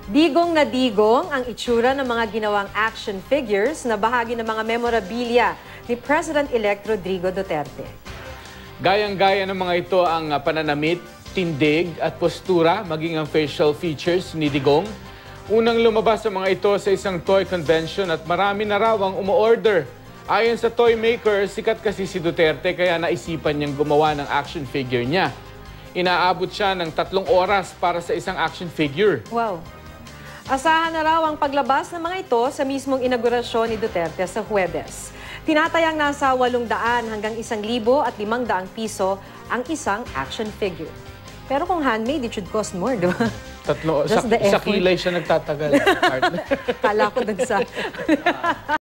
Digong na digong ang itsura ng mga ginawang action figures na bahagi ng mga memorabilia ni President-elect Rodrigo Duterte. Gayang-gaya ng mga ito ang pananamit, tindig at postura, maging ang facial features ni Digong. Unang lumabas ang mga ito sa isang toy convention at marami na raw ang umu-order. Ayon sa toy maker, sikat kasi si Duterte kaya naisipan niyang gumawa ng action figure niya. Inaabot siya ng 3 oras para sa isang action figure. Wow! Asahan na raw ang paglabas ng mga ito sa mismong inaugurasyon ni Duterte sa Huwebes. Tinatayang nasa 800 hanggang 1,500 piso ang isang action figure. Pero kung handmade, it should cost more, di ba? Sa kilay siya nagtatagal. Kala ko dun sa...